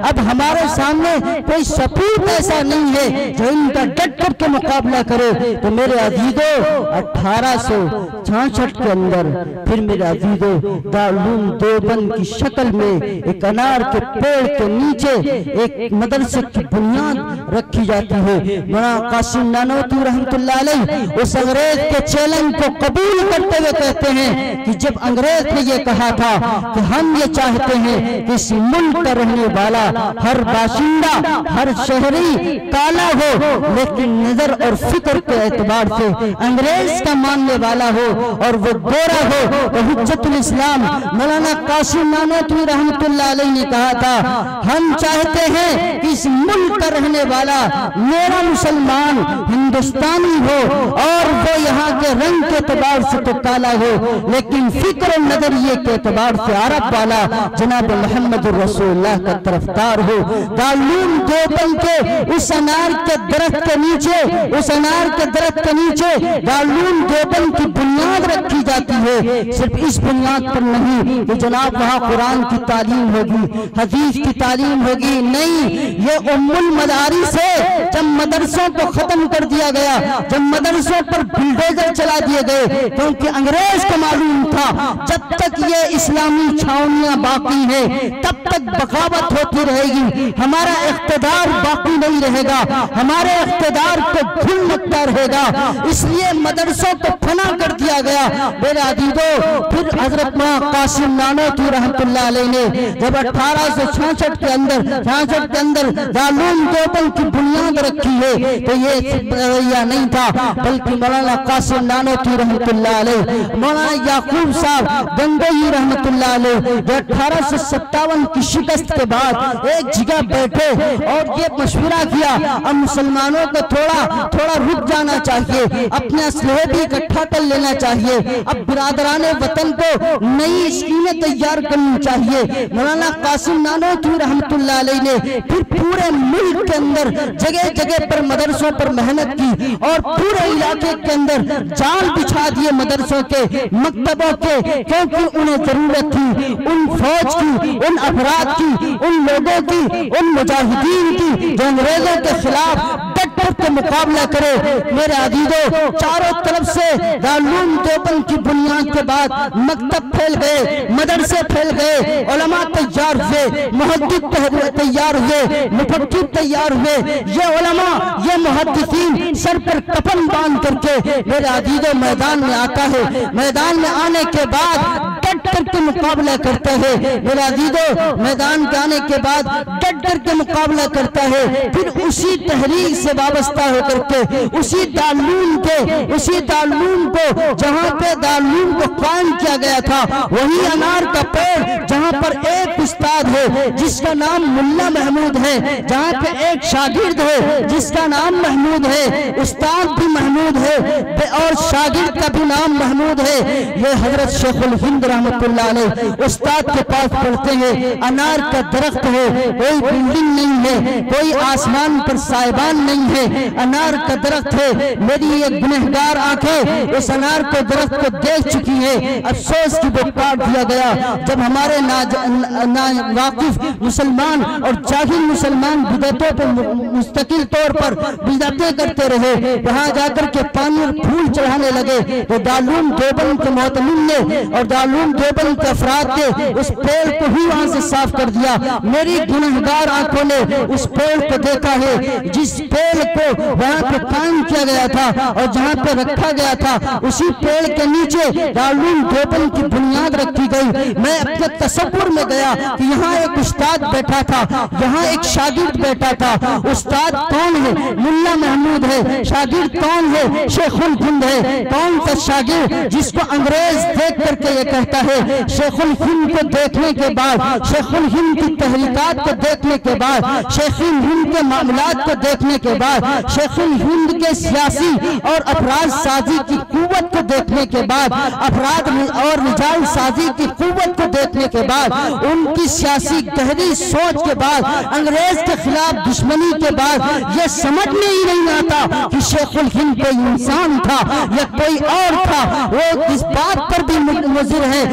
अब हमारे सामने कोई सपूत ऐसा नहीं है जो इनका डट कर के मुकाबला करे। तो मेरे अजीजों 1866 के अंदर फिर मेरे अजीजों दारुल देवबंद की शक्ल में एक अनार के पेड़ के नीचे एक मदरसे की बुनियाद रखी जाती है। मौलाना कासिम नानोतवी रहमतुल्लाह अलैह उस अंग्रेज के चैलेंज को कबूल करते हुए कहते हैं कि जब अंग्रेज ने ये कहा था कि हम ये चाहते हैं कि इस मुल्क का रहने वाला हर बाशिंदा हर शहरी काला हो लेकिन नजर और फिक्र के एतबार से अंग्रेज का मानने वाला हो और वो गोरा हो, तो हुज्जतुल इस्लाम मौलाना कासिम नानोतवी रहमतुल्लाह अलैह ने कहा था हम चाहते हैं कि इस मुल्क का रहने वाला मेरा मुसलमान हिंदुस्तानी हो और वो यहाँ के रंग के एतबार से तो काला हो लेकिन फिक्र और नजरिए के एतबार से अरब वाला जनाब मोहम्मद रसूलुल्लाह का तरफदार हो। दारुल देवबंद के उस अनार के दरख्त के नीचे दारुल देवबंद की बुनियाद रखी जाती है। सिर्फ इस बुनियाद पर नहीं कि जनाब वहाँ कुरान की तालीम होगी, हदीस की तालीम होगी, नहीं, ये उम्मुल मदारिस है। जब मदरसों को खत्म कर दिया गया, जब मदरसों पर बुलडोजर चला दिए गए, क्योंकि अंग्रेज को मालूम था जब तक ये इस्लामी छावनियां बाकी है तब तक बगावत होती रहेगी, हमारा इख्तिदार बाकी नहीं रहेगा, हमारे इख्तिदार को घुल लगता रहेगा। इसलिए मदरसों को फना कर दिया गया। मेरे अजीजों फिर हजरत कासिम नानोतवी रहमतुल्लाह अलैह ने जब 1866 के अंदर दारुल देवबंद की बुनियाद रखी है तो ये रवैया नहीं था, बल्कि मौलाना कासिम नानोतवी रहमतुल्लाह अलैह, मौलाना याकूब साहब गंगोई रहमतुल्लाह अलैह जो 1857 की शिकस्त के बाद एक जगह बैठे और ये मशवरा किया अब मुसलमानों को थोड़ा रुक जाना चाहिए, अपने असलहे भी इकट्ठा कर लेना चाहिए, अब बिरादराने वतन को नई स्कीमें तैयार करनी चाहिए। मौलाना कासिम नानोतवी रहमतुल्लाह अलैह ने फिर पूरे मुल्क के अंदर जगह जगह पर मदरसों पर मेहनत की और पूरे इलाके के अंदर जाल बिछा दिए मदरसों के, मकतबों के, क्योंकि उन्हें जरूरत थी उन फौज की, उन अफराद की, उन लोगों की, उन मुजाहिदीन की जो अंग्रेजों के खिलाफ डट के मुकाबला करे। मेरे अजीजों चारों तरफ से दारुल देवबंद की बुनियाद के बाद मकतब फैल गए, मदरसे फैल गए, उलमा तैयार हुए, मुहद्दिस तैयार हुए, मुफक्किर तैयार हुए। ये उलमा ये मुहद्दिसीन सर पर कफन बांध करके मेरे अजीजों मैदान में आता है, मैदान में आने के बाद डट करके मुकाबला करते हैं। मेरे अजीजों मैदान के आने के बाद डट करके मुकाबला करता है, फिर उसी तहरीक से वाबस्ता होकर के उसी दारुल को जहाँ पे दारुल को कायम किया गया था वही अनार का पेड़ जहाँ पर एक उस्ताद है जिसका नाम मुल्ला महमूद है, जहाँ पे एक शागिर्द है जिसका नाम महमूद है, उस्ताद भी महमूद है और शागिर्द का भी नाम महमूद है। ये हजरत शेखुल हिंद रहमतुल्लाह अलैह उस्ताद के पास पढ़ते हैं। अनार का दरख्त है, कोई बिल्डिंग नहीं है, कोई आसमान पर साहिबान नहीं है, अनार का दरख्त है। मेरी ये गुनहगार आंखें इस अनार के दरख्त को देख चुकी है, अफसोस की वो काट दिया गया। जब हमारे नावाकिफ मुसलमान और जाहिल मुसलमान बिदअतों पर मुस्तकिल तौर पर बिदअतें करते रहे, वहां जाकर के पानी और फूल चढ़ाने लगे, तो दारुल देवबंद के मोहतमिम ने और दारुल देवबंद के अफराद ने उस पेड़ को ही वहां से साफ कर दिया। मेरी गुनहगार आंखों ने उस पेड़ को देखा है जिस पेड़ को वहां पे कायम किया गया था और जहाँ पे रखा गया था उसी पेड़ के नीचे दारुल देवबंद की बुनियाद रखी गई। मैं अपने तसव्वुर में गया कि यहाँ एक उस्ताद बैठा था, यहाँ एक शागिर्द बैठा था। उस्ताद कौन है? मुल्ला महमूद है। शागिर्द कौन है? शेखुल हिंद है। कौन सा शागिर्द जिसको अंग्रेज देख करके ये कहता है, शेखुल हिंद को देखने के बाद, शेखुल हिंद की तहरीकात को देखने के बाद, शेखुल हिंद के मामलात को देखने के बाद, शेखुल हिंद के सियासी और अपराध साजी की कुव्वत को देखने के बाद, अपराध और रिजाल साजी की कुव्वत को देखने के बाद, उनकी सियासी गहरी सोच के बाद, अंग्रेज के खिलाफ दुश्मनी के बाद यह समझ में ही नहीं आता कि शेखुल हिंद कोई इंसान था या कोई और था। वो इस बात पर भी मुज़िर है, इस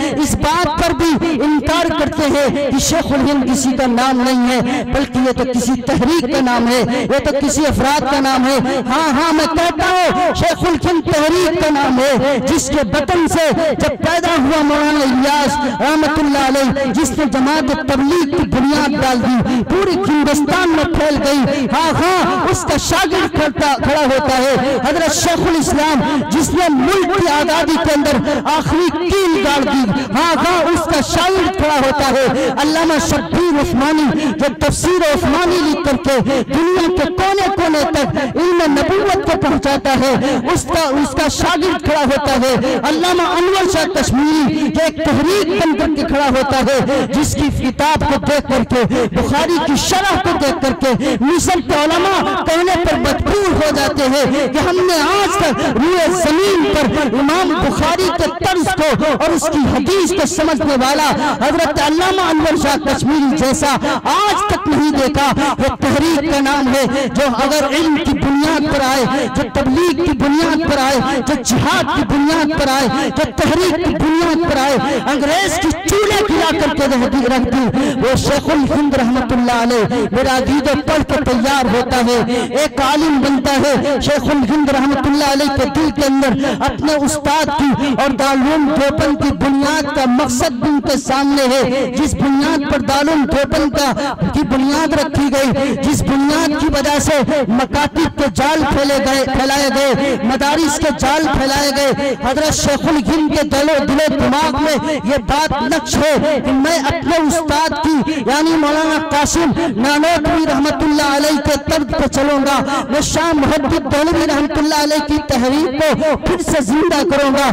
बात पर भी इनकार करते हैं कि शेखुल हिंद किसी का नाम नहीं है, बल्कि ये तो किसी तहरीक का नाम है, ये तो किसी अफराद का नाम है। हाँ, मैं कहता हूँ शेखुल हिंद तहरीक का नाम है, जिसके बतन से जब पैदा हुआ मौलाना इलियास रहमतुल्लाह अलैह, जिसने जमात तबलीग की बुनियाद डाल दी, पूरी हिंदुस्तान में फैल गई। हाँ, उसका शागिर्द खड़ा होता है हजरत शेखुल इस्लाम, जिसने मुल्क की आजादी के अंदर आखिरी कील गाड़ दी। हाँ, उसका शागिर्द खड़ा होता है अल्लामा शब्बीर उस्मानी, जो तफसीर उस्मानी लिख करके दुनिया के कोने कोने तक इल्म नबूवत को पहुंचाता है। उसका शागिर्द खड़ा होता है अल्लामा अनवर शाह कश्मीरी, जो एक तहरीक बन करके खड़ा होता है, जिसकी किताब को देख करके, बुखारी की शरह को देख करके मिस्र के उलमा कहने पर मजबूर हो जाते हैं कि हमने आज तक रूए जमीन पर इमाम बुखारी के तर्ज को और उसकी हदीस को समझने वाला हजरत अल्लामा अनवर शाह कश्मीरी जैसा आज तक नहीं देखा। ये तहरीक का नाम है, जो अगर इल्म की बुनियाद पर आए, जो तबलीग की बुनियाद पर आए, जो जिहाद की बुनियाद पर आए, जो तहरीक की बुनियाद पर आए, अंग्रेज की चूल्हे खिला करके रख दी, वो शेखुल हिंद रहमतुल्लाह अलैह मेरा दीदो पढ़ के तैयार होता है, एक आलिम बनता है। शेखुल हिंद रहमतुल्लाह अलैह के दिल के अंदर अपने उस्ताद की और दारुल देवबंद की बुनियाद का मकसद भी उनके सामने है, जिस बुनियाद पर दारुल देवबंद की बुनियाद रखी गई, जिस बुनियाद की वजह से मकातिब के जाल फैलाए गए, मदारिस के जाल फैलाए गए। हजरत शेखुल हिंद के दिलो दिमाग में ये बात नक्श है कि मैं अपने उस्ताद की यानी मौलाना कासिम नानोतवी रहमतुल्लाह अलैह के तर्ज पे चलूंगा। मैं शाह मुहद्दिस दहलवी रहमतुल्लाह अलैह की तहरीक को फिर से जिंदा करूंगा।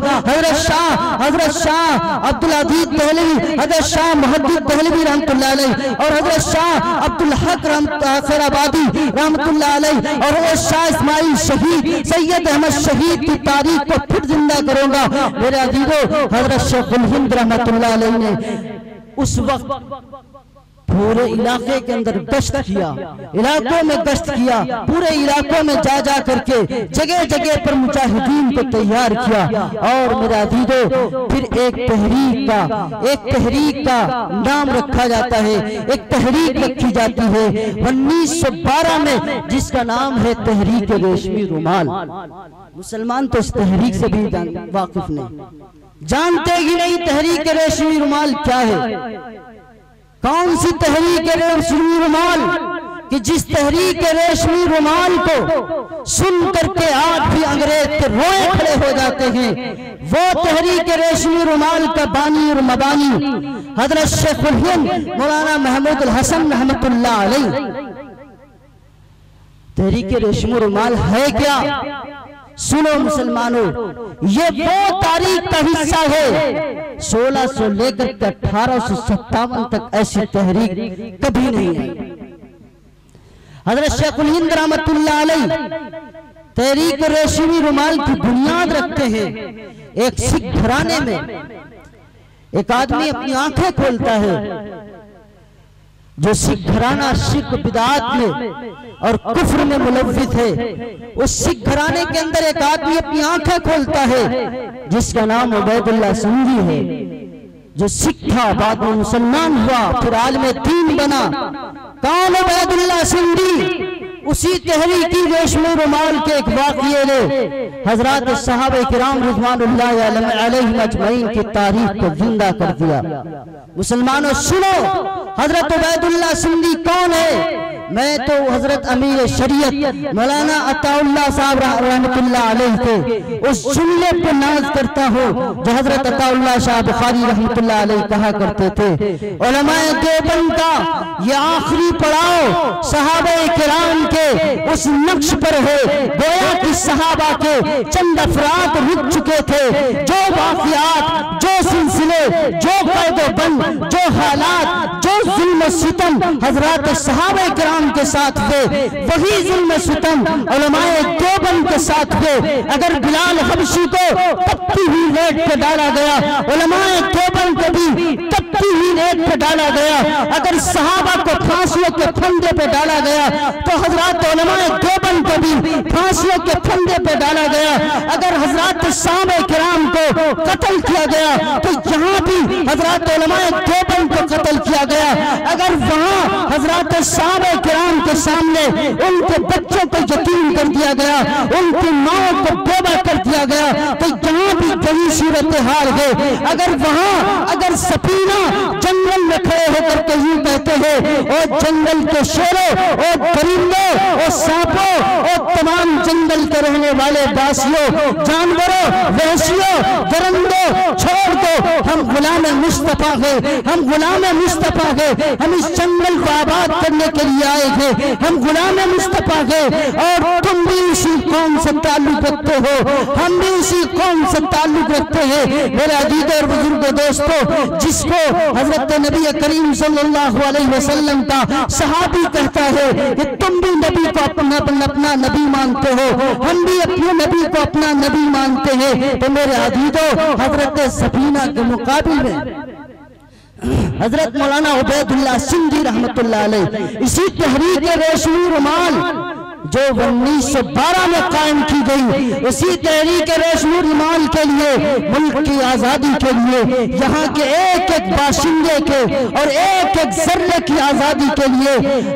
हजरत शाह अब्दुल अजीज दहलवी, हजरत शाह मुहद्दिस दहलवी रहमतुल्लाह अलैह और हजरत शाह अब्दुल हक खैराबादी रहमतुल्लाह अलैह और हजरत शाह इस्माइल शहीद, सैयद अहमद शहीद की तारीख को फिर जिंदा करूंगा। मेरे अजीजों, हजरत शेखुल हिंद रहमतुल्लाह अलैह ने उस वक्त पूरे इलाके के अंदर गश्त किया, इलाकों में गश्त किया, पूरे इलाकों में जा करके जगह जगह पर मुजाहिदीन को तैयार किया। और मेरा अजीजों, फिर एक तहरीक का नाम रखा जाता है, एक तहरीक रखी जाती है 1912 में, जिसका नाम है तहरीक रेशमी रुमाल। मुसलमान तो इस तहरीक से भी वाकिफ नहीं, जानते ही नहीं तहरीक रेशमी रुमाल क्या है। कौन सी तहरीक रेशमी रुमाल कि जिस तहरीक रेशमी रुमाल को सुन करके आज भी अंग्रेज के रोए खड़े हो जाते हैं। वो तहरीक रेशमी रुमाल का बानी और मबानी हजरत शेखुल हिंद मौलाना महमूद हसन रहमतुल्लाह अलैह। तहरीक रेशमी रुमाल है क्या? सुनो मुसलमानों, ये वो तारीख का हिस्सा है 1600 लेकर 1857 तक ऐसी तहरीक कभी नहीं आई। हजरत शेखुल हिंद रहमतुल्लाह अलैह तहरीक रेशमी रुमाल की बुनियाद रखते हैं। एक सिख घराने में एक आदमी अपनी आंखें खोलता है, जो सिख घराना शिर्क बिदात में और कुफ्र में मुलव्विस है। उस सिख घराने के अंदर एक आदमी अपनी आंखें खोलता है जिसका नाम उबैदुल्लाह सिंधी है, जो सिख था, बाद में मुसलमान हुआ, फिर आलिम दीन बना। कौन उबैदुल्लाह सिंधी? उसी तहरीकी रेशमी रुमाल के एक वाक़ये ने हजरात सहाबा किराम रिज़वानुल्लाह अलैहिम अजमईन की तारीख को जिंदा कर दिया। मुसलमानों सुनो, हजरत उबैदुल्लाह सिंधी कौन है? मैं तो हजरत अमीर शरीयत मौलाना अताउल्लाह साहब रहमतुल्लाह अलैह के उस जुमले पर नाज करता हूँ जो हजरत अताउल्लाह शाह बुखारी रहमतुल्लाह अलैह कहा करते थे, उलमाए देवबंद का ये आखिरी पड़ाव सहाबा किराम के उस नक्श पर है। गोया कि सहाबा के चंद अफराद रुक चुके थे, जो वाक़ियात, जो सिलसिले, जो कैद-ओ-बंद, जो हालात, जो जुल्म सितम हजरात सहाबा किराम के साथ हुए, वही जुल्म सितम उलमाए देवबंद के साथ हुए। अगर बिलाल हबशी को तपती हुई रेत पे डाला गया, उलमाए देवबंद को भी तपती हुई रेत पे डाला गया। अगर सहाबा को फांसियों के फंदे पे डाला गया तो हजरात उलमाए देवबंद को भी फांसियों के फंदे पे डाला गया। अगर हजरत साहबे किराम को कत्ल किया गया तो यहाँ भी हजरत उलमाए देवबंद को कत्ल किया गया। अगर वहाँ हजरत साहबे किराम के सामने उनके बच्चों को यतीम कर दिया गया, उनकी माँ को बेवा कर दिया गया, तो यहाँ भी वही सूरत हाल है। अगर वहाँ अगर सफीना जंगल में खड़े होकर के यूं कहते हैं और जंगल के शेरों और परिंदों और सांपों और तमाम जंगल के रहने वाले वासियों, जानवरों, वहशियों, दरिंदों, छोड़ दो, हम गुलाम मुस्तफा है, हम गुलाम मुस्तफा है, हम इस जंगल को आबाद करने के लिए आए थे, हम गुलाम मुस्तफा है और तुम भी इसी कौम से ताल्लुक रखते हो, हम भी इसी कौम से ताल्लुक रखते हैं। मेरे अजीज और बुजुर्ग दोस्तों, जिसको हजरत नबी करीम सल्लल्लाहु अलैहि वसल्लम का सहाबी कहता है कि तुम भी नबी को अपना नबी मानते हो, हम भी अपने नबी को अपना नबी मानते हैं, तो मेरे अजीजों हजरत सफीना के मुकाबिल में हजरत मौलाना उबैदुल्लाह सिंधी रहमतुल्लाह अलैह इसी तहरीक रेशमी रुमाल जो 1912 में कायम की गई, उसी तहरीक रेशमी रुमाल के लिए, मुल्क की आजादी के लिए, यहाँ के एक एक बाशिंदे के और एक एक जर्रे की आजादी के लिए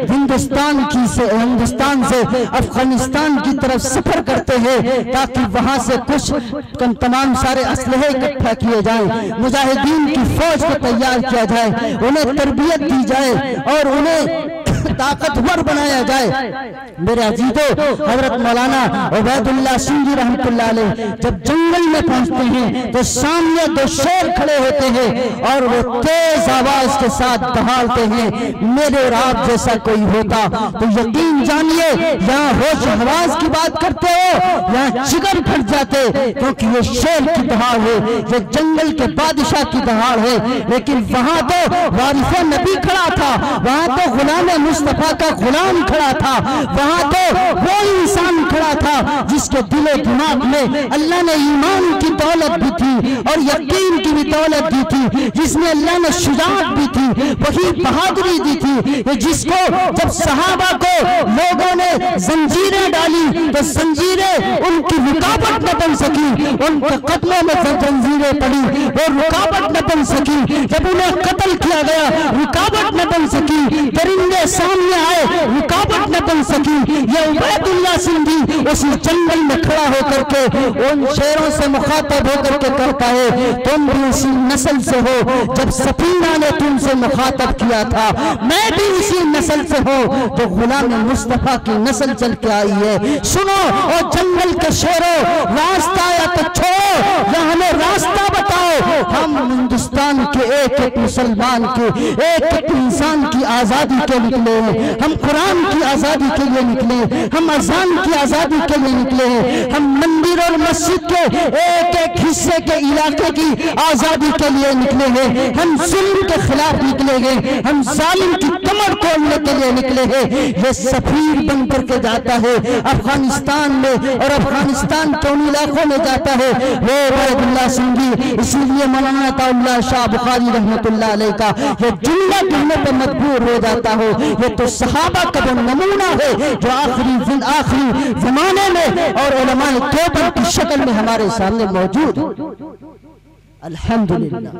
हिंदुस्तान से अफगानिस्तान की तरफ सफर करते हैं, ताकि वहाँ से कुछ तमाम सारे असलहे इकट्ठा किए जाएं, मुजाहिदीन की फौज को तैयार किया जाए, उन्हें तरबियत दी जाए और उन्हें ताकतवर बनाया जाए। मेरे अजीजों, हजरत मौलाना उबैदुल्लाह सिंधी रहमतुल्लाह अलैह जब जंगल में पहुंचते हैं तो सामने दो शेर खड़े होते हैं और वो तेज आवाज के साथ दहाड़ते हैं, मेरे और आप जैसा कोई होता तो यकीन जानिए यहाँ होश हवास की बात करते हो, यहाँ जिगर फट जाते, क्योंकि ये शेर की दहाड़ है, ये जंगल के बादशाह की दहाड़ है। लेकिन वहां तो वारिस नबी खड़ा था, वहां तो गुलाम मुस्तफा का गुलाम खड़ा था, वहां तो वो इंसान खड़ा था जिसके दिलो दिमाग में अल्लाह ने ईमान की दौलत भी थी और यकीन की भी दौलत दी थी, जिसमें अल्लाह ने शुजाअत भी थी, वही बहादुरी दी थी, जिसको जब सहाबा को लोगों ने जंजीरें डाली तो जंजीरें उनकी रुकावट न बन सकी, उनके कदमों में जंजीरें पड़ी, वो रुकावट न बन सकी, जब उन्हें कत्ल किया गया रुकावट न बन सकी, दरिंदे सामने आए रुकावट न बन सकी। ये उबैदुल्लाह सिंधी उस जंगल में खड़ा होकर के उन शेरों से मुखातब होकर के कहता है, तुम भी उसी नस्ल से हो जब सफीना ने तुमसे मुखातब किया था, मैं भी उसी नस्ल से हूँ जो गुलाम मुस्तफा की नस्ल चल के आई है। सुनो और जंगल के शेरों, रास्ता या तो छोड़ो या हमें रास्ता बताओ, हम हिंदुस्तान के एक एक मुसलमान के एक एक इंसान की आजादी के निकले हैं, हम कुरान की आजादी के लिए निकले, हम अजान की आजादी के लिए निकले हैं, हम मंदिर और मस्जिद के एक एक हिस्से के इलाके की आजादी के लिए निकले हैं, हम जुल्म के खिलाफ निकले हैं, हम जालिम की कमर तोड़ने के लिए निकले हैं। ये सफीर बन करके जाता है अफगानिस्तान में और अफगानिस्तान के उन इलाकों में जाता है वो उबैदुल्लाह सिंधी। इसीलिए मौलाना अताउल्लाह शाह बुखारी रहमतुल्लाह अलैह का ये जुमला कहने पर मजबूर हो जाता हो, ये तो सहाबा का वो नमूना है जो आखिरी जमाने में और उलमाए देवबंद की शक्ल में हमारे सामने मौजूद। अल्हम्दुलिल्लाह।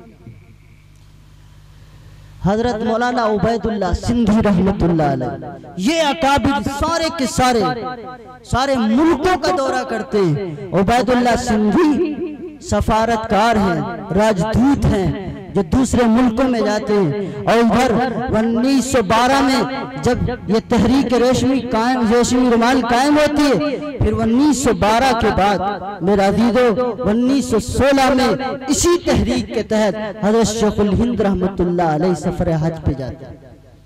हजरत मौलाना उबैदुल्लाह सिंधी रहमतुल्लाह अलैह ये अकाबिर सारे के सारे मुल्कों का दौरा करते हैं। उबैदुल्लाह सिंधी सफारतकार हैं, राजदूत हैं जो दूसरे मुल्कों में जाते हैं। और इधर 1912 में जब ये तहरीक रेशमी रुमाल कायम होती है, फिर 1912 के बाद मेरा अजीजों 1916 में इसी तहरीक के तहत हजरत शेखुल हिंद रहमतुल्लाह अलैह सफर हज पे जाते हैं।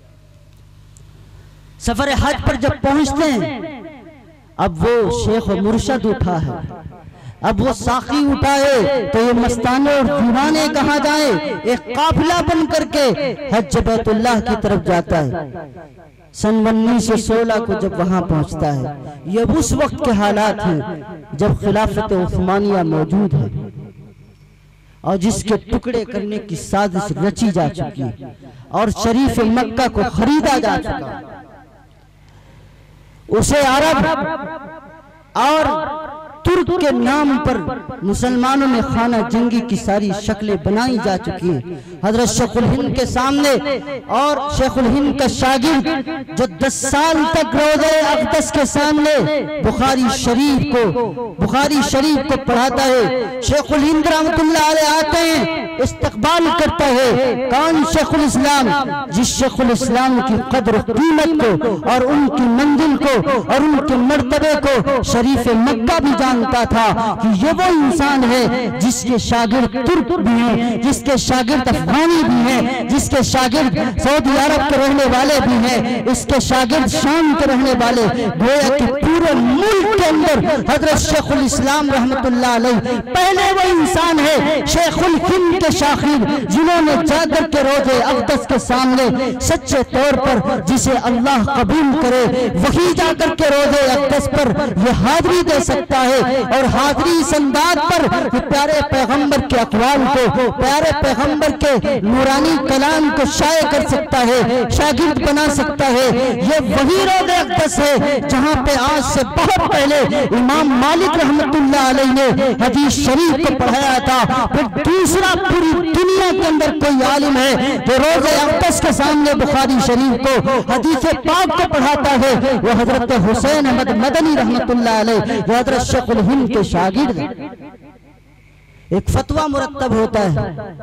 सफर हज पर जब पहुंचते हैं, अब वो शेख मुर्शद उठा है, अब वो साकी उठाए तो ये मस्ताने और दीवाने कहाँ जाए, एक काफिला बन करके हज बैतुल्लाह की तरफ जाता है। सन 1916 को जब वहां पहुंचता है, ये उस वक्त के हालात हैं जब खिलाफत उस्मानिया मौजूद है और जिसके टुकड़े करने की साजिश रची जा चुकी है और शरीफ मक्का को खरीदा जा चुका है। उसे अरब और तुर्क के नाम पर मुसलमानों में खाना जंगी की सारी शक्लें बनाई जा चुकी हैं। हजरत शेखुल हिंद के सामने और शेखुल हिंद का शागिर्द जो 10 साल तक रोज़े अक़दस के सामने बुखारी शरीफ को पढ़ाता है, शेखुल हिंद रहमतुल्लाह अलैह आते हैं, इस्तकबाल करता है। कौन? शेखुल इस्लाम, जिस शेखुल इस्लाम की कद्र कीमत को और उनकी मंजिल को और उनके मर्तबे को शरीफ मक्का भी जानता था कि ये वो इंसान है जिसके शागिर्द तुर्क भी हैं, जिसके शागिर्द अफगानी भी हैं, जिसके शागिर्द सऊदी अरब के रहने वाले भी हैं, इसके शागिर्द शाम के रहने वाले, गोया कि पूरे मुल्क के अंदर हजरत शेखुल इस्लाम रहमतुल्लाह अलैह पहले वो इंसान है शेखुल हिंद के शागिर्द जिन्होंने जाकर के रोज़े अक़दस के सामने सच्चे तौर पर जिसे अल्लाह कबूल करे वही जाकर के रोज़े अक़दस पर यह हाज़री दे सकता है और हाज़री इस अंदाज पर प्यारे पैगंबर के अक़वाल को, प्यारे पैगंबर के नूरानी कलाम को शाये कर सकता है, शागिर्द बना सकता है। ये वही रोज़े अक़दस है जहाँ पे आज से बहुत पहले इमाम मालिक रहमतुल्लाह अलैह ने हदीस शरीफ को पढ़ाया था। फिर दूसरा पूरी दुनिया के अंदर कोई आलिम है जो रोज़े अक़दस के सामने बुखारी शरीफ को हदीस पाक को पढ़ाता है, वो हजरत हुसैन अहमद मदनी रहमतुल्लाह अलैह जो हजरत शेखुल हिंद के शागिर्द। एक फतवा मुरत्तब होता है,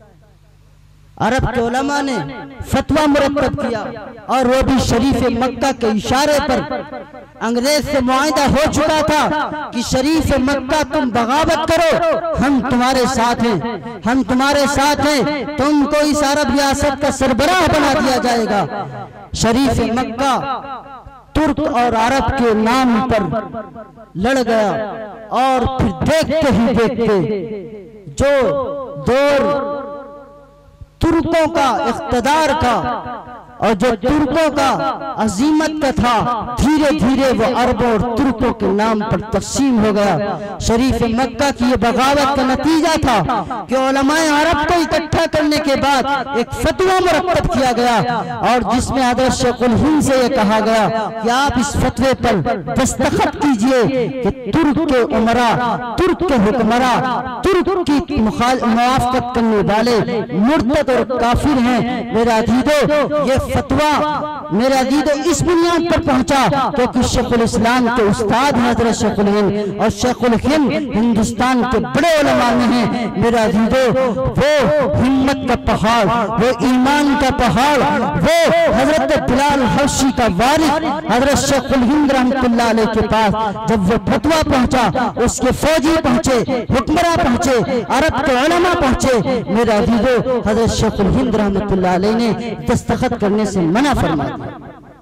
अरब के उलमा ने फतवा मुरत्तब किया और वो भी शरीफ मक्का के इशारे पर। अंग्रेज से मुआहिदा हो चुका था कि शरीफ मक्का तुम बगावत करो, हम तुम्हारे साथ हैं, हम तुम्हारे साथ हैं, तुमको इस अरब रियासत का सरबराह बना दिया जाएगा। शरीफ मक्का तुर्क और अरब के नाम पर लड़ गया और फिर देखते ही देखते जो दौर तुर्कों का इख्तदार का और जो तुर्कों का अजीमत का था, धीरे धीरे वो अरबों और तुर्कों के नाम पर तकसीम हो गया। शरीफ मक्का की ये बगावत का नतीजा था कि उलमाए अरब को इकट्ठा करने के बाद एक फतवा मुरत्तब किया गया और जिसमें हज़रत शेखुल हिंद से ये कहा गया कि आप इस फतवे पर दस्तखत कीजिए कि तुर्क के उमरा, तुर्क के हुक्मरा, तुर्क की मुआफ़क़त करने वाले मुर्तद और काफिर हैं। मेरा अजीजों, ये फतवा मेरा अजीजों इस बुनियाद पर पहुंचा क्योंकि शेखुल इस्लाम के उस्ताद हज़रत शेखुल हिंद और शेखुल हिंद हिंदुस्तान के बड़े उलमा में हैं। मेरा अजीजों, वो हिम्मत का पहाड़, वो ईमान का पहाड़, वो हजरत बिलाल हबशी का वारिस हजरत शेखुल हिंद रहमतुल्लाह अलैह के पास जब वो फतवा पहुंचा, उसके फौजी पहुंचे, हुक्मरान पहुंचे, अरब के उलमा पहुंचे। मेरा अजीजों, हजरत शेखुल हिंद रहमतुल्लाह अलैह ने दस्तखत करने से मना फरमा दिया।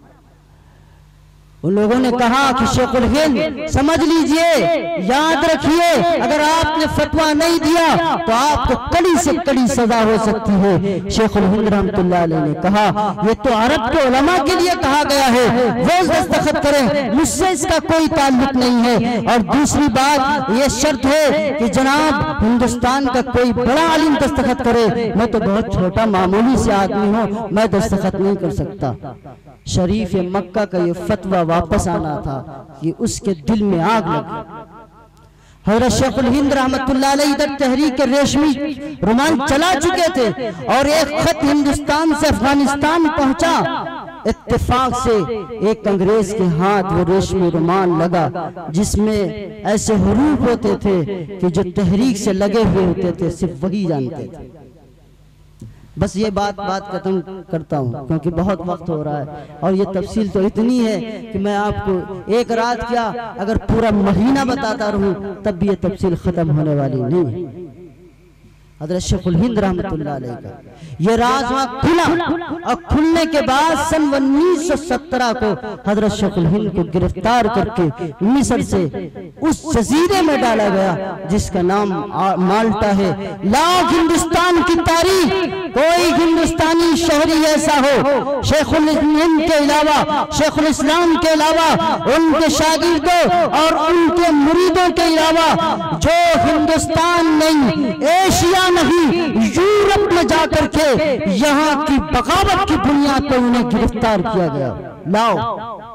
उन लोगों ने कहा कि शेखुल हिंद समझ लीजिए, याद रखिए, अगर आपने फतवा नहीं दिया तो आपको कड़ी से कड़ी सजा हो सकती है। शेखुल हिंद रहमतुल्लाह अलैह ने कहा ये तो अरब के उलमा के लिए कहा गया है, वो दस्तखत करें, मुझसे इसका कोई ताल्लुक नहीं है। और दूसरी बात ये शर्त है कि जनाब हिंदुस्तान का कोई बड़ा आलिम दस्तखत करे, मैं तो बहुत छोटा मामूली से आदमी हूँ, मैं दस्तखत नहीं कर सकता। शरीफ मक्का का ये फतवा वापस आना था कि उसके दिल में आग लगी। हज़रत शेखुल हिंद रहमतुल्लाह अलैह इधर तहरीक रेशमी रुमाल चला चुके थे और एक खत हिंदुस्तान से अफगानिस्तान पहुंचा। इत्तेफाक से एक अंग्रेज के हाथ वो रेशमी रुमाल लगा जिसमें ऐसे हुरूफ होते थे कि जो तहरीक से लगे हुए होते थे सिर्फ वही जानते थे। बस ये बात खत्म करता हूँ क्योंकि बहुत वक्त हो रहा है और ये तफसील तो इतनी है कि मैं आपको एक रात क्या अगर पूरा महीना बताता रहूँ तब भी ये तफसील खत्म होने वाली नहीं है। हज़रत शेखुल हिंद रहमतुल्लाह अलैह का ये राज वहाँ खुला और खुलने के बाद सन 1917 को हज़रत शेखुल हिंद को गिरफ्तार करके मिस्र से उस जजीरे में डाला गया जिसका नाम माल्टा है। लाख हिंदुस्तान की तारीख कोई हिंदुस्तानी शहरी ऐसा हो शेखुल हिंद के अलावा, शेखुल इस्लाम के अलावा, उनके शागिर्दों और उनके मुरीदों के अलावा जो हिंदुस्तान नहीं, एशिया नहीं, यूरोप में जाकर के यहाँ की बगावत की बुनियाद पर उन्हें गिरफ्तार किया गया। लाओ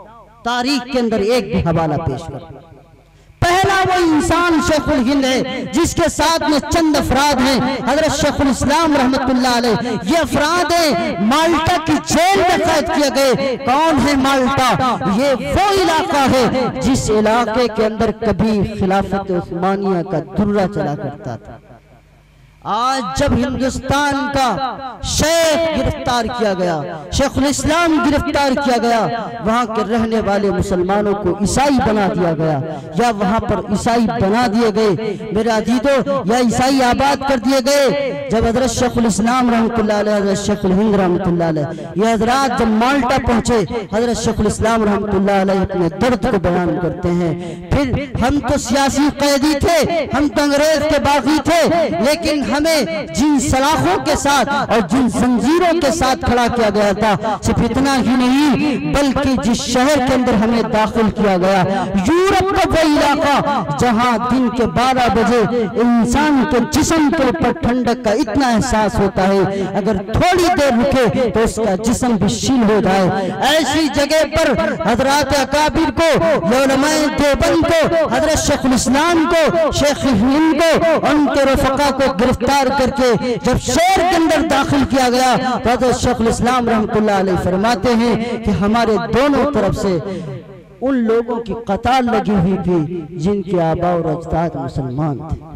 तारीख के अंदर एक भी हवाला पेश कर। पहला वो इंसान शेखुल हिंद है जिसके साथ में चंद अफराद हैं, हजरत शेखुल इस्लाम रहमतुल्लाह अलैह। ये अफराद है माल्टा की जेल में कैद किए गए। कौन है माल्टा? ये वो इलाका है जिस इलाके के अंदर कभी खिलाफत उस्मानिया का दुर्रा चला करता था। आज जब हिंदुस्तान का शेख गिरफ्तार किया गया, शेखुल इस्लाम गिरफ्तार किया गया, वहां के रहने वाले मुसलमानों को ईसाई बना दिया गया या वहां पर ईसाई बना दिए गए। मेरे अजीजों, या ईसाई आबाद कर दिए गए। जब हजरत शेखुल इस्लाम रहमतुल्लाह अलैह, हजरत शेखुल हिंद रहमतुल्लाह अलैह, ये हजरात जब माल्टा पहुंचे, हजरत शेखुल इस्लाम रहमतुल्लाह अलैह अपने दर्द को बयान करते हैं। फिर हम तो सियासी कैदी थे, हम तो अंग्रेज के बागी थे, लेकिन हमें जिन सलाखों के साथ और जिन जंजीरों के साथ खड़ा किया गया था, सिर्फ इतना ही नहीं बल्कि जिस शहर के अंदर हमें दाखिल किया गया, यूरोप का वो इलाका जहां दिन के 12 बजे इंसान के जिस्म के ऊपर ठंडक का इतना एहसास होता है, अगर थोड़ी देर रुके तो उसका जिस्म भी शील हो जाए। ऐसी जगह पर हजरात अकाबिर को, उलमाए देवबंद को, हजरत शेखुल इस्लाम को, शेख हिंद को, उनके रफका को गिरफ्तार करके जब शहर के अंदर दाखिल किया गया तो हज़रत शेखुल इस्लाम रहमतुल्लाह अलैह फरमाते हैं कि हमारे दोनों तरफ से उन लोगों की कतार लगी हुई थी जिनके आबा और अजदाद मुसलमान थे।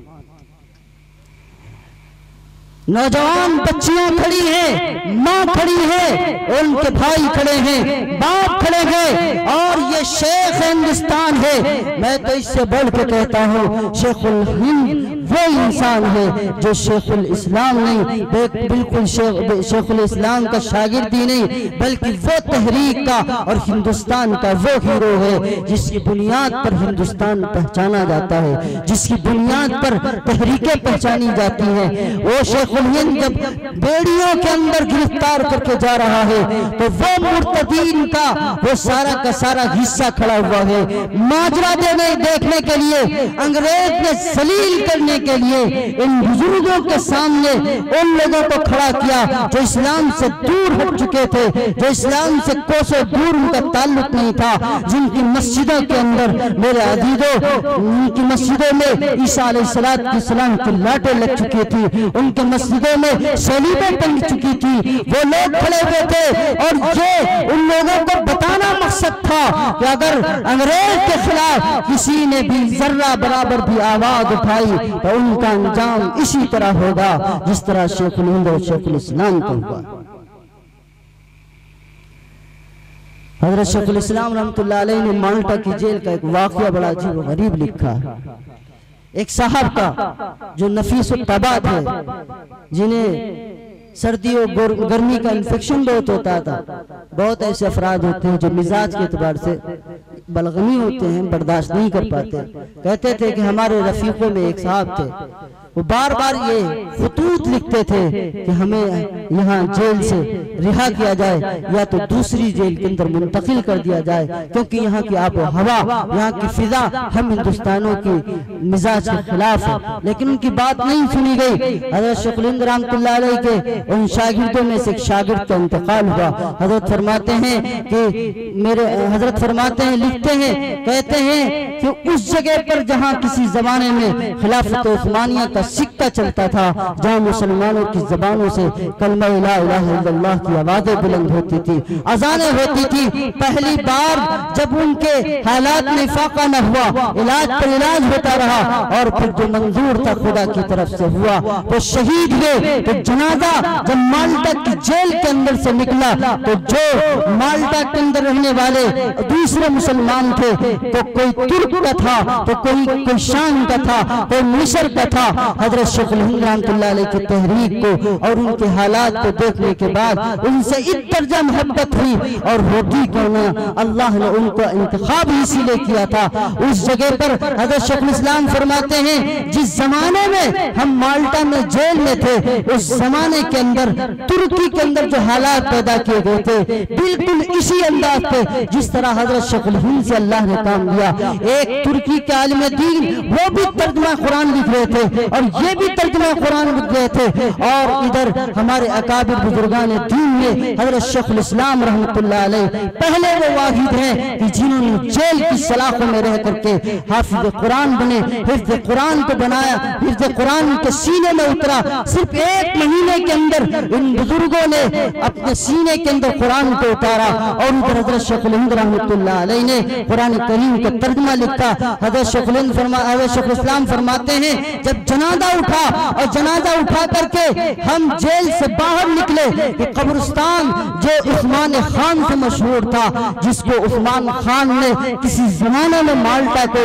नौजवान बच्चियां खड़ी हैं, माँ खड़ी है, उनके भाई खड़े हैं, बाप खड़े हैं, और ये शेख हिंदुस्तान है। मैं तो इससे बढ़ के कहता हूँ, शेखुल हिंद वो इंसान है जो शेखुल इस्लाम नहीं, बिल्कुल शेखुल इस्लाम का शागिर्द ही नहीं, बल्कि वो तहरीक का और हिंदुस्तान का वो हीरो है जिसकी बुनियाद पर हिंदुस्तान पहचाना जाता है, जिसकी बुनियाद पर तहरीकें पहचानी जाती हैं। वो शेखुल हिंद जब बेड़ियों के अंदर गिरफ्तार करके जा रहा है तो वो मुर्तदीन का वो सारा का सारा हिस्सा खड़ा हुआ है। माजरा देने देखने के लिए, अंग्रेज ने जलील करने के लिए इन बुजुर्गों के सामने उन लोगों को खड़ा किया जो इस्लाम से दूर हट चुके थे, जो इस्लाम से कोसों दूर उनका ताल्लुक नहीं था, जिनकी मस्जिदों के अंदर, मेरे अजीजों, उनकी मस्जिदों में ईसा अलैहिस्सलाम की लाटें लग चुकी थी, उनके मस्जिदों में सलीबें टंग चुकी थी, वो लोग खड़े हुए थे। और ये उन लोगों को बताना मकसद था कि अगर अंग्रेज के खिलाफ किसी ने भी जर्रा बराबर भी आवाज उठाई तो उनका अंजाम इसी तरह होगा जिस तरह शेखुल हिंद और शेखुल इस्लाम को हुआ। हजरत शेखुल इस्लाम रहमतुल्लाह अलैह ने माल्टा की जेल का एक वाकया बड़ा अजीब और गरीब लिखा है। एक साहब का जो नफीस तबा थे, जिन्हें सर्दियों गर्मी का इन्फेक्शन बहुत होता था। बहुत ऐसे अफराद होते हैं जो मिजाज के एतबार से बलगमी होते हैं, बर्दाश्त नहीं कर पाते। कहते थे कि हमारे रफीकों में एक साहब थे, वो बार बार ये खुतूत लिखते थे कि हमें यहाँ जेल से रिहा किया जाए या तो दूसरी जेल के अंदर मुंतकिल कर दिया जाए, क्योंकि यहाँ की आबो हवा, यहाँ की फिजा हम हिंदुस्तानों की मिजाज के खिलाफ है। लेकिन उनकी बात नहीं सुनी गई। हजरत शेखुल हिंद रहमतुल्लाह अलैह के उन शागिर्दों में से एक शागिर्द का इंतकाल हुआ। हजरत फरमाते हैं कि हजरत फरमाते हैं, लिखते हैं, कहते हैं कि उस जगह पर जहाँ किसी जमाने में खिलाफत उस्मानिया का सिक्का चलता था, जहाँ मुसलमानों की जबानों से कलमा ला इलाहा इल्लल्लाह की आवाजें बुलंद होती थी, अजानें होती थी। पहली बार जब उनके हालात में फाका न हुआ, इलाज पर इलाज होता रहा, और फिर जो मंजूर था खुदा की तरफ से हुआ तो शहीद हुए। तो जनाजा जब माल्टा की जेल के अंदर से निकला तो जो माल्टा के अंदर रहने वाले दूसरे मुसलमान थे, तो कोई तुर्क का था, तो कोई शाम का था, कोई मिस्र का था। हजरत शेखुल हिंद रहमतुल्लाह अलैह की तहरीक को और उनके हालात को देखने के बाद उनसे एक दर्जा मोहब्बत हुई, और होगी क्यों ना, अल्लाह ने उनको इंतखाब इसीलिए किया था। उस जगह पर हजरत शेखुल इस्लाम फरमाते हैं, जिस जमाने में हम माल्टा में जेल में थे, उस जमाने के अंदर तुर्की के अंदर जो हालात पैदा किए गए थे, बिल्कुल इसी अंदाज पे जिस तरह हजरत शेखुल हिंद से अल्लाह ने काम लिया। एक तुर्की के आलिम दीन, वो भी तर्जुमा कुरान लिख रहे थे, और और ये भी तर्जुमा कुरान लिख गए थे। और इधर हमारे अकाबिर बुजुर्गान दीन में हजरत शेखुल इस्लाम रहमतुल्लाह अलैह पहले वो वाहिद हैं कि जिन्होंने जेल की सलाखों में रह करके हाफिज कुरान बने, हिफ्ज़ कुरान को बनाया, हिफ्ज़ कुरान के सीने में उतरा। सिर्फ 1 महीने के अंदर इन बुजुर्गों ने अपने सीने के अंदर कुरान को उतारा। और उधर हजरत शेखुल हिंद रहमतुल्लाह अलैह ने कुरान करीम का तर्जुमा लिखा। हजरत शेखुल इस्लाम फरमाते हैं जब जनाजा उठा और जनाजा उठा करके हम जेल से बाहर निकले कि कब्रिस्तान जो उस्मान खान से मशहूर था, जिसको उस्मान खान ने किसी जमाने में माल्टा को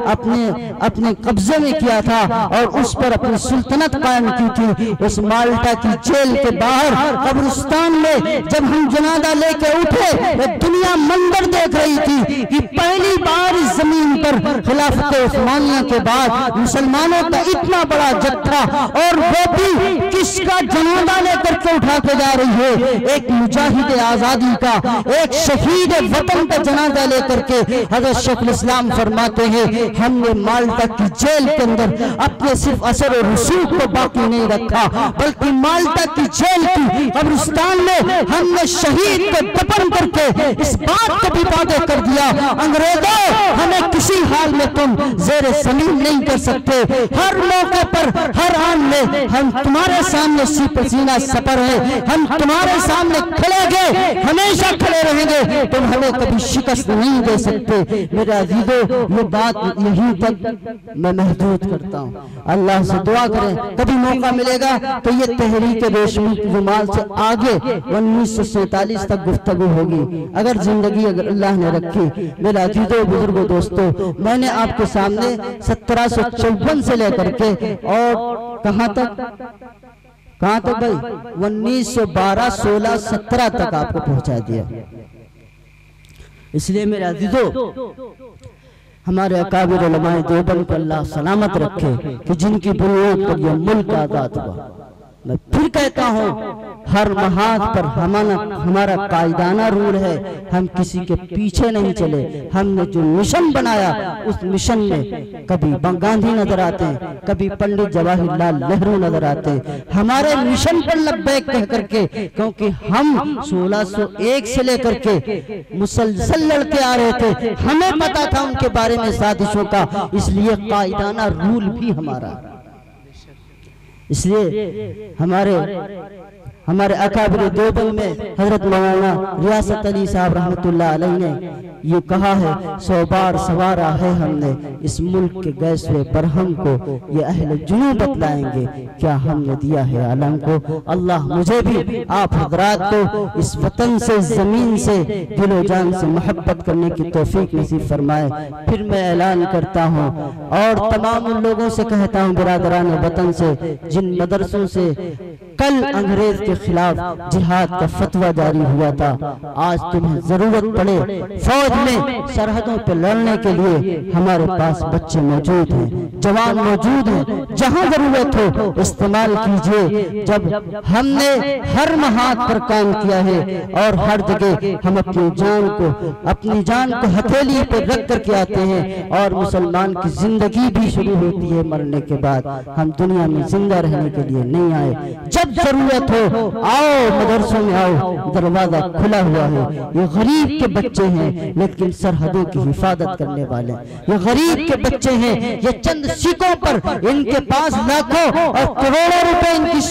अपने कब्जे में किया था और उस पर अपनी सुल्तनत कायम की थी, उस माल्टा की जेल के बाहर कब्रिस्तान में जब हम जनाजा लेके उठे तो दुनिया मंजर देख रही थी कि पहली बार इस जमीन पर खिलाफत उस्मानिया के बाद मुसलमानों का इतना बड़ा जत्था, और वो भी किसका जनाजा लेकर के उठा के जा रही है, एक मुजाहिद आजादी का, एक शहीद वतन का जनाजा लेकर के। हजरत शेखुल इस्लाम फरमाते हैं हमने माल्टा की जेल के अंदर अपने सिर्फ असर और रसूख को बाकी नहीं रखा, बल्कि माल्टा की जेल की कब्रिस्तान में हमने शहीद को दफन करके इस बात को भी वादे कर दिया, अंग्रेजों हमें किसी हाल में तुम जेर जमीन नहीं कर सकते, हर मौके पर हर आन में हम तुम्हारे सामने सीना सपर है, हम तुम्हारे सामने खड़ेंगे, हमेशा खड़े रहेंगे, तुम हमें कभी शिकस्त नहीं दे सकते। मेरे अजीजों ये बात यहीं तक मैं महदूद करता हूँ। अल्लाह से दुआ करें कभी मौका मिलेगा तो ये तहरीक रेशमी की रुमाल से आगे 1947 तक गुफ्तगू होगी, अगर जिंदगी अगर अल्लाह ने रखी। मेरे अजीजों बुजुर्गों दोस्तों, मैंने आपके सामने 1754 से लेकर के और कहाँ तक भाई 1912, 16, 17 तक आपको पहुंचा दिया। इसलिए मेरे अजीजों हमारे अकाबिर उलमाए देवबंद को अल्लाह सलामत रखे कि जिनकी बुनियाद पर यह मुल्क आजाद हुआ। मैं फिर कहता हूँ हर महाद पर हमारा कायदाना रूल है, हम किसी के पीछे नहीं चले। हमने जो मिशन बनाया उस मिशन में कभी गांधी नजर आते हैं, कभी पंडित जवाहरलाल नेहरू नजर आते हैं, हमारे मिशन पर लब्बैक कह करके, क्योंकि हम 1601 से लेकर के मुसलसल लड़के आ रहे थे, हमें पता था उनके बारे में साजिशों का, इसलिए कायदाना रूल भी हमारा। इसलिए हमारे अकाबिर देवबंद में हजरत मौलाना रियासत अली साहब रहमतुल्लाह अलैह ने ये कहा है 100 बार सवारा है हमने इस मुल्क के गैसवे पर हमको, ये अहले जुनू बतलाएंगे क्या हमने दिया है आलम को। अल्लाह मुझे भी आप हजरात को इस वतन से, जमीन से, दिलो जान से मोहब्बत करने की तौफीक नसीब फरमाए। फिर मैं ऐलान करता हूँ और तमाम उन लोगों से कहता हूँ बिरादरान वतन से जिन मदरसों से कल अंग्रेज के खिलाफ जिहाद का फतवा जारी हुआ था, आज तुम्हें जरूरत पड़े फौज में सरहदों पर लड़ने के लिए, हमारे पास बच्चे मौजूद हैं, जवान मौजूद हैं, जहां जरूरत हो इस्तेमाल कीजिए। जब हमने हर महाद पर काम किया है और हर जगह हम अपनी जान को हथेली पर रख करके आते हैं, और मुसलमान की जिंदगी भी शुरू होती है मरने के बाद। हम दुनिया में जिंदा रहने के लिए नहीं आए, जब जरूरत हो आओ मदरसों में आओ, दरवाजा खुला हुआ है। ये गरीब के बच्चे हैं लेकिन सरहदों की हिफाजत करने वाले, ये गरीब के बच्चे हैं, ये चंद सिक्कों पर इनके पास लाखों और करोड़ों रुपए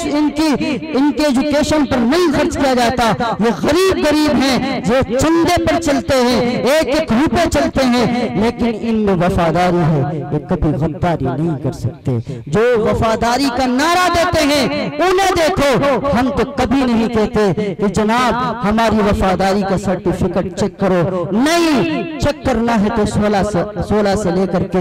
इनके एजुकेशन पर नहीं खर्च किया जाता। ये गरीब हैं जो चंदे पर चलते हैं, एक रुपए चलते हैं, लेकिन इनमें वफादारी है, ये कभी गद्दारी नहीं कर सकते। जो वफादारी का नारा देते हैं उन्हें देखो, हम तो कभी नहीं कहते कि जनाब हमारी वफादारी का सर्टिफिकेट चेक करो, नहीं, चेक करना है तो 16 से लेकर के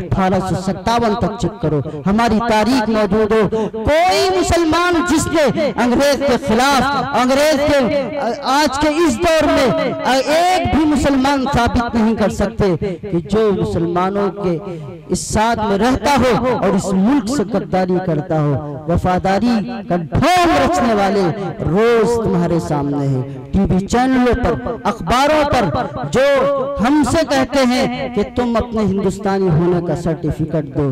1857 तक चेक करो, हमारी तारीख मौजूद हो। कोई मुसलमान जिसने अंग्रेज के खिलाफ, अंग्रेज के आज के इस दौर में एक भी मुसलमान साबित नहीं कर सकते कि जो मुसलमानों के इस साथ में रहता हो और इस मुल्क से गद्दारी करता हो। वफादारी का ढोंग रचने वाले रोज तुम्हारे सामने हैं। टीवी चैनलों पर, अखबारों पर जो हमसे कहते हैं कि तुम अपने हिंदुस्तानी होने का सर्टिफिकेट दो,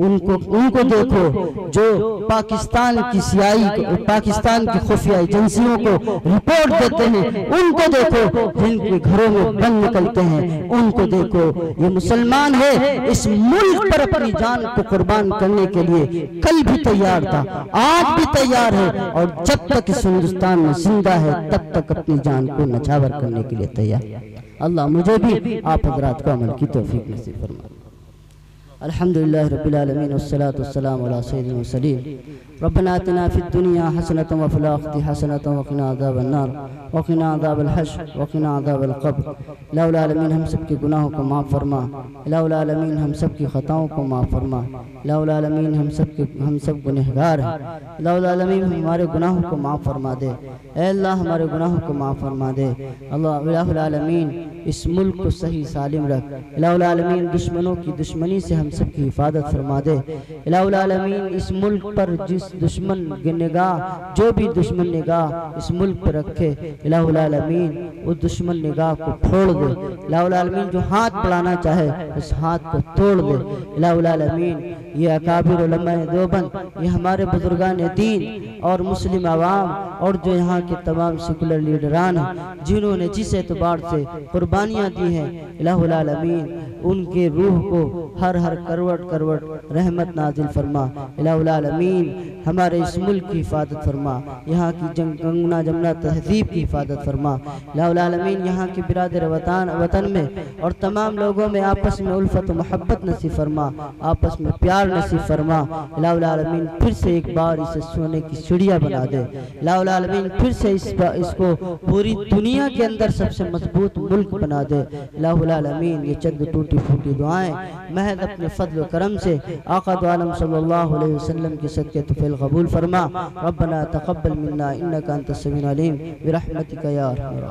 उनको देखो। जो पाकिस्तान की सीआई, पाकिस्तान की खुफिया एजेंसियों को रिपोर्ट देते हैं, उनको देखो। जिनके घरों में बम निकलते हैं उनको देखो। ये मुसलमान है, इस मुल्क पर अपनी जान को कुर्बान करने के लिए कल भी तैयार था, आज भी तैयार है, और जब तक इस हिंदुस्तान में जिंदा है तब तक अपनी जान को नछावर करने के लिए तैयार। अल्लाह मुझे भी आप हज़रात को अमल की तौफीक नसीब फरमाए। अल्हम्दुलिल्लाह रब्बिल आलमीन वस्सलातु वस्सलामु अला सय्यिदिल मुरसलीन। रब्बना आतिना फिद दुनिया हसनतन व फिल आखिरति हसनतन व क़िना अज़ाबन नार व क़िना अज़ाबल हश्र व क़िना अज़ाबल क़ब्र। इलाहुल आलमीन हम सब के गुनाहों को माफ़ फरमा। इलाहुल आलमीन हम सब की ख़ताओं को माफ़ फरमा। इलाहुल आलमीन हम सब गुनहगार हैं। इलाहुल आलमीन हमारे गुनाहों को माफ़ फरमा दे। ऐ अल्लाह हमारे गुनाहों को माफ़ फरमा दे। अल्लाह इलाहुल आलमीन इस मुल्क को सही सालिम रख। इलाहुल आलमीन दुश्मनों की दुश्मनी से हम सब की हिफाजत फरमा दे। इलाहुल आलमीन इस मुल्क पर जिस दुश्मन की निगाह, जो भी दुश्मन निगाह इस मुल्क पर रखे, इलाहुल आलमीन उस दुश्मन निगाह को फोड़ दे। इलाहुल आलमीन जो हाथ बढ़ाना चाहे उस हाथ को तोड़ दे। इलाहुल आलमीन ये अकाबिर उलमाए देवबंद, ये हमारे बुजुर्गान दीन और मुस्लिम आवाम और जो यहाँ के तमाम सेकुलर लीडरान हैं, जिन्होंने जिस एतबार से कुर्बानियाँ दी हैं, इलाहुल आलमीन उनके रूह को हर करवट रहमत नाजिल फरमा। इलाहुल आलमीन हमारे इस मुल्क की हिफाजत फरमा, यहाँ की गंगा जमुना तहजीब की हिफाजत फरमा। इलाहुल आलमीन यहाँ के बिरादर वतन में और तमाम लोगों में आपस में उल्फत व मोहब्बत नसीब फरमा, आपस में प्यार नसीब फरमा। इलाहुल आलमीन फिर से एक बार इसे सोने की चिड़िया बना दे। इलाहुल आलमीन फिर से इसको पूरी दुनिया के अंदर सबसे मजबूत मुल्क बना दे। इलाहुल आलमीन ये चंद टूटी फूटी दुआएं महज अपने फضل करम से आका दो आलम सल्लल्लाहु अलैहि वसल्लम के सदक़े तुफ़ैल कबूल फरमा। रब्बना तक़ब्बल मिन्ना इन्नका अंतस समीउल अलीम बिरहमतिका या अरहमर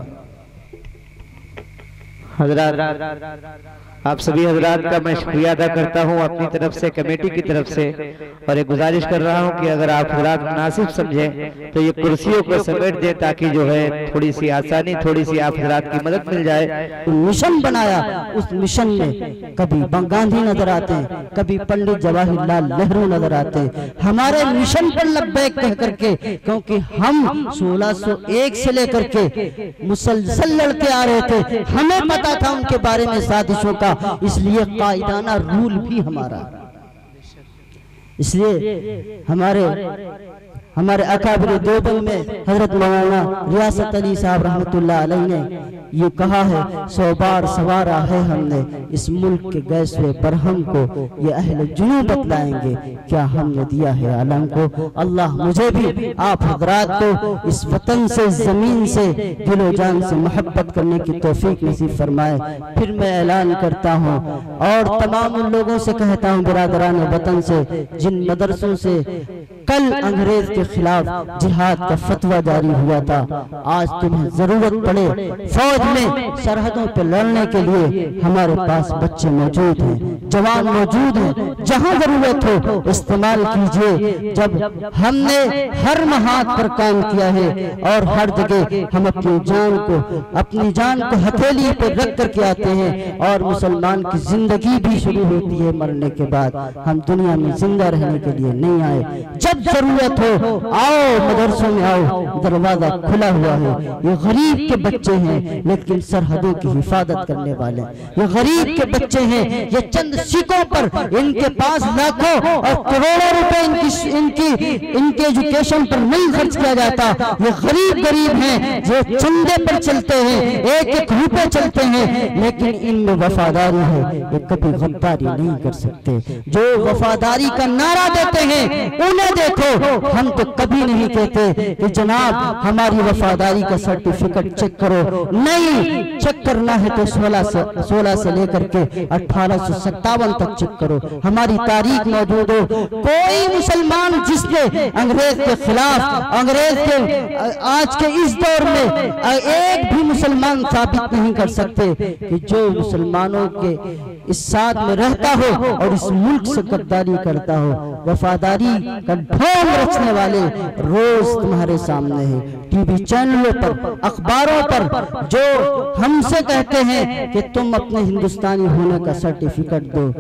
राहिमीन। हज़रात आप सभी हजरात का मैं शुक्रिया अदा करता हूं अपनी तरफ से, कमेटी की तरफ से, और एक गुजारिश कर रहा हूं कि अगर आप हजरात मुनासिब समझें तो ये कुर्सियों को समेट दें ताकि जो है थोड़ी सी आसानी, थोड़ी सी आप हजरात की मदद मिल जाए। मिशन बनाया, उस मिशन में कभी गांधी नजर आते हैं, कभी पंडित जवाहरलाल नेहरू नजर आते हैं। हमारे मिशन पर लब्बैक कह करके, क्योंकि हम 1601 से लेकर के मुसलसल लड़ते आ रहे थे, हमें पता था उनके बारे में साजिशों का, इसलिए कायदाना रूल भी हमारा। इसलिए हमारे अकाबिर देवबंद में हजरत मौलाना रियासत अली साहब रहमतुल्लाह अलैह ने ये कहा है, 100 बार सवारा है हमने इस मुल्क के गैसवे पर हमको, ये अहले जुनूब बतलाएंगे क्या हमने दिया है आलम को। अल्लाह मुझे भी आप हजरात को इस वतन से, इस जमीन से दिलो जान से मोहब्बत करने की तौफीक नसीब फरमाए। फिर मैं ऐलान करता हूँ और तमाम उन लोगों से कहता हूँ बिरादरान वतन से, जिन मदरसों से कल अंग्रेज के खिलाफ जिहाद का फतवा जारी हुआ था, आज तुम्हें जरूरत पड़े फौज में सरहदों पर लड़ने के लिए, हमारे पास बच्चे मौजूद हैं, जवान मौजूद हैं, जहां जरूरत हो इस्तेमाल कीजिए। जब हमने हर महाद पर काम किया है और हर जगह हम अपनी जान को हथेली पर रख करके आते हैं, और मुसलमान की जिंदगी भी शुरू होती है मरने के बाद। हम दुनिया में जिंदा रहने के लिए नहीं आए, जब जरूरत हो आओ मदरसों में आओ, दरवाजा खुला हुआ है। ये गरीब के बच्चे हैं लेकिन सरहदों की हिफाजत करने वाले, ये गरीब के बच्चे हैं, ये चंद सिक्कों पर इनके पास लाखों और करोड़ों रुपए इनके एजुकेशन पर नहीं खर्च किया जाता। ये गरीब हैं जो चंदे पर चलते हैं, एक रुपए चलते हैं, लेकिन इनमें वफादारी है, ये कभी गद्दारी नहीं कर सकते। जो वफादारी का नारा देते हैं उन्हें देखो, हम तो कभी नहीं कहते कि जनाब हमारी वफादारी का सर्टिफिकेट चेक करो, नहीं, चेक करना है तो 16 से लेकर के 1857 तक चेक करो, हमारी तारीख मौजूद हो। कोई मुसलमान जिसने अंग्रेज के खिलाफ, अंग्रेज के आज के इस दौर में एक भी मुसलमान साबित नहीं कर सकते कि जो मुसलमानों के इस साथ में रहता हो और इस मुल्क से गद्दारी करता हो। वफादारी का ढोंग रचने वाले रोज तुम्हारे सामने है, टीवी चैनलों पर, अखबारों पर, जो हमसे कहते हैं कि तुम अपने हिंदुस्तानी होने का सर्टिफिकेट दो,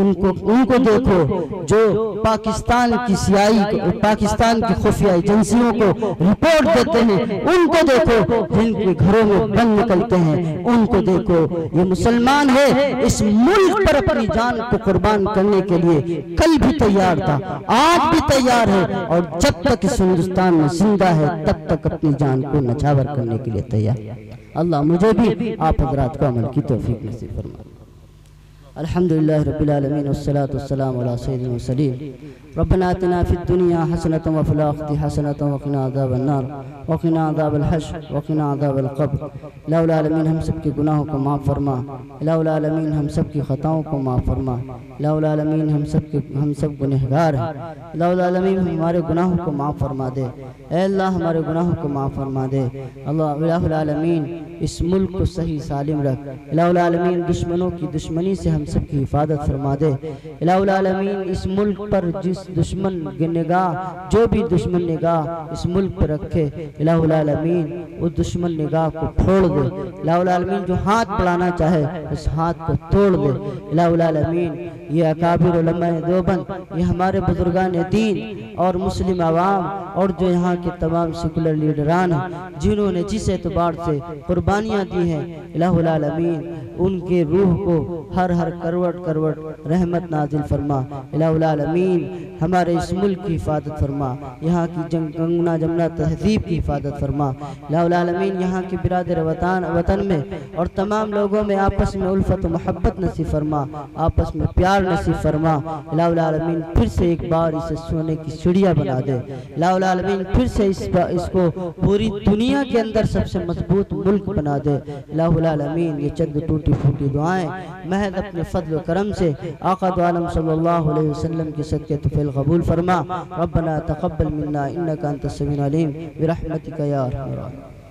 उनको देखो। जो पाकिस्तान की सीआई, पाकिस्तान की खुफिया एजेंसियों को रिपोर्ट देते हैं, उनको देखो। जिनके घरों में बंद निकलते हैं, उनको देखो। ये मुसलमान है, इस मुल्क पर अपनी जान को कुर्बान करने के लिए कल भी तैयार था, आज भी तैयार है, और जब तक इस हिंदुस्तान में जिंदा है तब तक अपनी जान को नछावर करने के लिए तैयार। अल्लाह मुझे भी आप हज़रात को अमल की तौफीक नसीब फरमाए। अल्हम्दुलिल्लाह रब्बिल आलमीन वस्सलातु वस्सलामु अला सय्यिदिल मुरसलीन। रब्बना आतिना फिद दुनिया हसनतन व फिल आखिरति हसनतन व क़िना अज़ाबन नार व क़िना अज़ाबल हश्र व क़िना अज़ाबल क़ब्र। इलाहुल आलमीन हम सब के गुनाहों को माफ़ फरमा। इलाहुल आलमीन हम सब की खताओं को माफ़ फरमा। इलाहुल आलमीन हम सब गुनहगार हैं। इलाहुल आलमीन हमारे गुनाहों को माफ़ फरमा दे। ऐ अल्लाह हमारे गुनाहों को माफ़ फरमा दे। अल्लाह इलाहुल आलमीन इस मुल्क को सही सालिम रख। इलाहुल आलमीन दुश्मनों की दुश्मनी से हम सब की हिफाजत फरमा दे। इलाहुल आलमीन इस मुल्क पर जिस दुश्मन की निगाह, जो भी दुश्मन निगाह इस मुल्क पर रखे, इलाहुल आलमीन उस दुश्मन निगाह को फोड़ दे। इलाहुल आलमीन जो हाथ बढ़ाना चाहे उस हाथ को तोड़ दे। इलाहुल आलमीन ये अकाबिर उलमाए देवबंद, ये हमारे बुजुर्गान दीन और मुस्लिम आवाम और जो यहाँ के तमाम सेकुलर लीडरान हैं, जिन्होंने जिस एतबार से कुर्बानियाँ दी हैं, इलाहुल आलमीन उनके रूह को हर हर करवट रहमत नाजिल फरमा। इलाहुल आलमीन हमारे इस मुल्क की हिफाजत फरमा, यहाँ की गंगना जमुना तहजीब की हिफाजत फरमा। इलाहुल आलमीन यहाँ के बिरादर वतन में और तमाम लोगों में आपस में उल्फत मोहब्बत नसीब फरमा, आपस में प्यार नसीब फरमा। इलाहुल आलमीन फिर से एक बार इसे सोने की चिड़िया बना दे। इलाहुल आलमीन फिर से इसको पूरी दुनिया के अंदर सबसे मजबूत मुल्क बना दे। इलाहुल आलमीन ये चंद टूटी फूटी दुआएं महज अपने फضل करम से आका दो आलम सल्लल्लाहु अलैहि वसल्लम के सदक़े तुफ़ैल कबूल फरमा। रब्बना तक़ब्बल मिन्ना इन्नका अंतस समीउल अलीम बिरहमतिका या अरहमर राहिमीन।